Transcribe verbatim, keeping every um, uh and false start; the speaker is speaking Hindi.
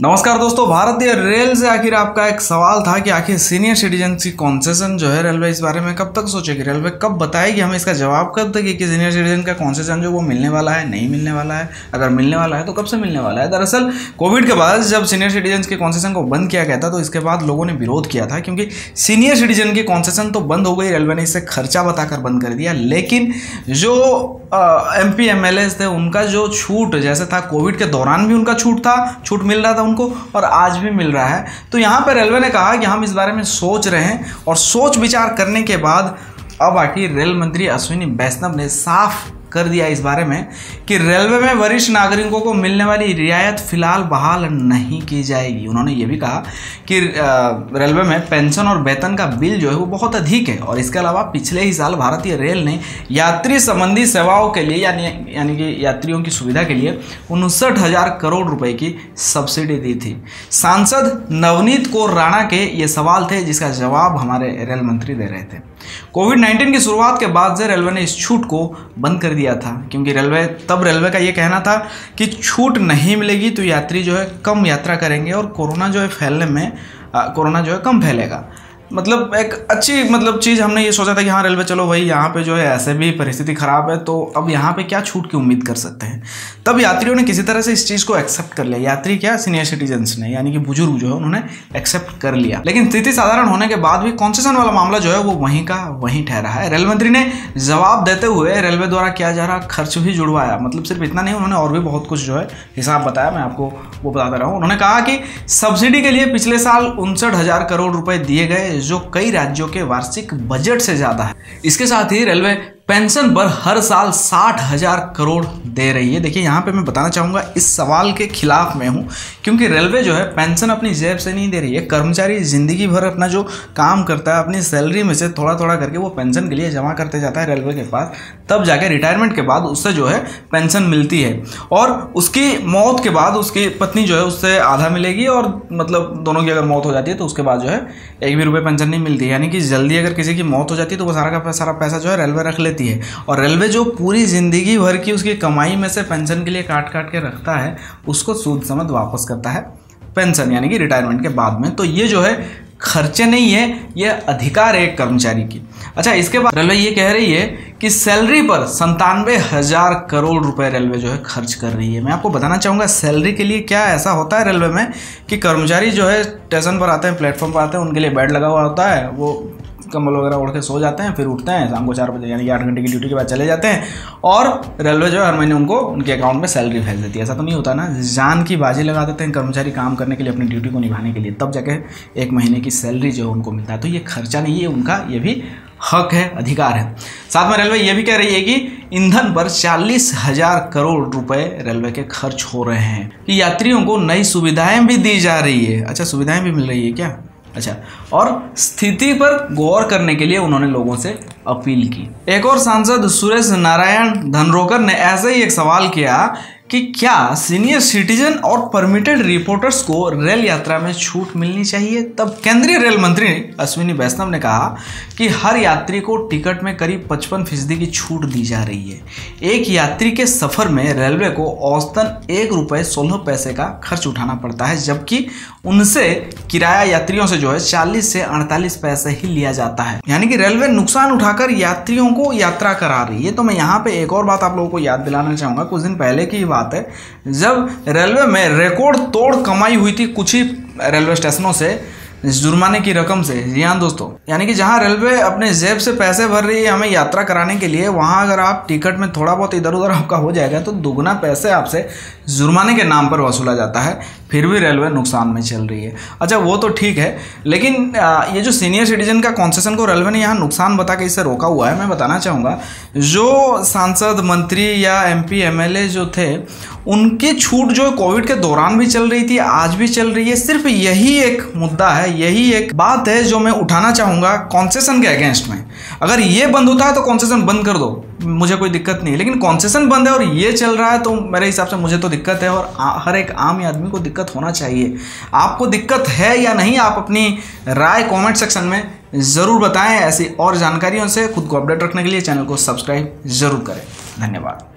नमस्कार दोस्तों, भारतीय रेल से आखिर आपका एक सवाल था कि आखिर सीनियर सिटीजन की कॉन्सेशन जो है रेलवे इस बारे में कब तक सोचेगी, रेलवे कब बताएगी, हमें इसका जवाब कब देगी कि सीनियर सिटीजन का कॉन्सेशन जो वो मिलने वाला है नहीं मिलने वाला है, अगर मिलने वाला है तो कब से मिलने वाला है। दरअसल कोविड के बाद जब सीनियर सिटीजन के कॉन्सेशन को बंद किया गया था तो इसके बाद लोगों ने विरोध किया था, क्योंकि सीनियर सिटीजन की कॉन्सेशन तो बंद हो गई, रेलवे ने इसे खर्चा बताकर बंद कर दिया, लेकिन जो M P M L S थे उनका जो छूट जैसे था, कोविड के दौरान भी उनका छूट था, छूट मिल रहा था उनको और आज भी मिल रहा है। तो यहाँ पर रेलवे ने कहा कि हम इस बारे में सोच रहे हैं और सोच विचार करने के बाद अब आखिर रेल मंत्री अश्विनी वैष्णव ने साफ कर दिया इस बारे में कि रेलवे में वरिष्ठ नागरिकों को मिलने वाली रियायत फिलहाल बहाल नहीं की जाएगी। उन्होंने ये भी कहा कि रेलवे में पेंशन और वेतन का बिल जो है वो बहुत अधिक है और इसके अलावा पिछले ही साल भारतीय रेल ने यात्री संबंधी सेवाओं के लिए यानी यानी कि यात्रियों की सुविधा के लिए उनसठ हजार करोड़ रुपए की सब्सिडी दी थी। सांसद नवनीत कौर राणा के ये सवाल थे जिसका जवाब हमारे रेल मंत्री दे रहे थे। कोविड नाइन्टीन की शुरुआत के बाद से रेलवे ने इस छूट को बंद कर दिया था, क्योंकि रेलवे तब रेलवे का ये कहना था कि छूट नहीं मिलेगी तो यात्री जो है कम यात्रा करेंगे और कोरोना जो है फैलने में कोरोना जो है कम फैलेगा। मतलब एक अच्छी मतलब चीज़ हमने ये सोचा था कि हाँ रेलवे चलो भाई यहाँ पे जो है ऐसे भी परिस्थिति ख़राब है तो अब यहाँ पे क्या छूट की उम्मीद कर सकते हैं। तब यात्रियों ने किसी तरह से इस चीज़ को एक्सेप्ट कर लिया, यात्री क्या सीनियर सिटीजन्स ने यानी कि बुजुर्ग जो है उन्होंने एक्सेप्ट कर लिया। लेकिन स्थिति साधारण होने के बाद भी कॉन्सेशन वाला मामला जो है वो वहीं का वहीं ठहरा है। रेल मंत्री ने जवाब देते हुए रेलवे द्वारा किया जा रहा खर्च भी जुड़वाया, मतलब सिर्फ इतना नहीं, उन्होंने और भी बहुत कुछ जो है हिसाब बताया, मैं आपको वो बताता रहा हूँ। उन्होंने कहा कि सब्सिडी के लिए पिछले साल उनसठ हजार करोड़ रुपए दिए गए, जो कई राज्यों के वार्षिक बजट से ज्यादा है। इसके साथ ही रेलवे पेंशन पर हर साल साठ हजार करोड़ दे रही है। देखिए यहाँ पे मैं बताना चाहूँगा इस सवाल के खिलाफ मैं हूँ, क्योंकि रेलवे जो है पेंशन अपनी जेब से नहीं दे रही है। कर्मचारी जिंदगी भर अपना जो काम करता है अपनी सैलरी में से थोड़ा थोड़ा करके वो पेंशन के लिए जमा करते जाता है रेलवे के पास, तब जाके रिटायरमेंट के बाद उससे जो है पेंशन मिलती है और उसकी मौत के बाद उसकी पत्नी जो है उससे आधा मिलेगी और मतलब दोनों की अगर मौत हो जाती है तो उसके बाद जो है एक भी रुपये पेंशन नहीं मिलती। यानी कि जल्दी अगर किसी की मौत हो जाती है तो वो सारा का सारा पैसा जो है रेलवे रख लेती है और रेलवे जो पूरी जिंदगी भर की उसकी कमाई में से पेंशन के लिए काट काट के रखता है उसको सूद समेत वापस करता है पेंशन यानी कि रिटायरमेंट के बाद में। तो ये जो है खर्चे नहीं है, ये अधिकार है एक कर्मचारी की। अच्छा, इसके बाद रेलवे ये कह रही है कि सैलरी पर संतानवे हजार करोड़ रुपए रेलवे जो है खर्च कर रही है। मैं आपको बताना चाहूँगा सैलरी के लिए क्या ऐसा होता है रेलवे में कि कर्मचारी जो है स्टेशन पर आते हैं, प्लेटफॉर्म पर आते हैं, उनके लिए बेड लगा हुआ होता है, वो कंबल वगैरह ओढ़ के सो जाते हैं, फिर उठते हैं शाम को चार बजे यानी कि आठ घंटे की ड्यूटी के बाद चले जाते हैं और रेलवे जो है हर महीने उनको उनके अकाउंट में सैलरी भेज देती है। ऐसा तो नहीं होता ना, जान की बाजी लगा देते हैं कर्मचारी काम करने के लिए, अपनी ड्यूटी को निभाने के लिए, तब जाके एक महीने की सैलरी जो है उनको मिलता है। तो ये खर्चा नहीं है उनका, ये भी हक है, अधिकार है। साथ में रेलवे ये भी कह रही है कि ईंधन पर चालीस हजार करोड़ रुपए रेलवे के खर्च हो रहे हैं, कि यात्रियों को नई सुविधाएं भी दी जा रही है। अच्छा, सुविधाएं भी मिल रही है क्या? अच्छा, और स्थिति पर गौर करने के लिए उन्होंने लोगों से अपील की। एक और सांसद सुरेश नारायण धनरोकर ने ऐसे ही एक सवाल किया कि क्या सीनियर सिटीजन और परमिटेड रिपोर्टर्स को रेल यात्रा में छूट मिलनी चाहिए। तब केंद्रीय रेल मंत्री अश्विनी वैष्णव ने कहा कि हर यात्री को टिकट में करीब पचपन फीसदी की छूट दी जा रही है। एक यात्री के सफर में रेलवे को औसतन एक रुपये सोलह पैसे का खर्च उठाना पड़ता है, जबकि उनसे किराया यात्रियों से जो है चालीस से अड़तालीस पैसे ही लिया जाता है। यानी कि रेलवे नुकसान उठाकर यात्रियों को यात्रा करा रही है। तो मैं यहाँ पे एक और बात आप लोगों को याद दिलाना चाहूँगा, कुछ दिन पहले की बात है जब रेलवे में रिकॉर्ड तोड़ कमाई हुई थी कुछ ही रेलवे स्टेशनों से जुर्माने की रकम से। जी हाँ दोस्तों, यानी कि जहाँ रेलवे अपने जेब से पैसे भर रही है हमें यात्रा कराने के लिए, वहाँ अगर आप टिकट में थोड़ा बहुत इधर उधर आपका हो जाएगा तो दुगना पैसे आपसे जुर्माने के नाम पर वसूला जाता है, फिर भी रेलवे नुकसान में चल रही है। अच्छा, वो तो ठीक है, लेकिन ये जो सीनियर सिटीजन का कॉन्सेशन को रेलवे ने यहाँ नुकसान बता के इसे रोका हुआ है। मैं बताना चाहूँगा जो सांसद मंत्री या M P M L A जो थे उनकी छूट जो कोविड के दौरान भी चल रही थी, आज भी चल रही है। सिर्फ यही एक मुद्दा है, यही एक बात है जो मैं उठाना चाहूँगा कॉन्सेशन के अगेंस्ट में। अगर ये बंद होता है तो कॉन्सेशन बंद कर दो, मुझे कोई दिक्कत नहीं, लेकिन कॉन्सेशन बंद है और ये चल रहा है तो मेरे हिसाब से मुझे तो दिक्कत है और हर एक आम आदमी को दिक्कत होना चाहिए। आपको दिक्कत है या नहीं, आप अपनी राय कमेंट सेक्शन में ज़रूर बताएं। ऐसी और जानकारियों से खुद को अपडेट रखने के लिए चैनल को सब्सक्राइब जरूर करें। धन्यवाद।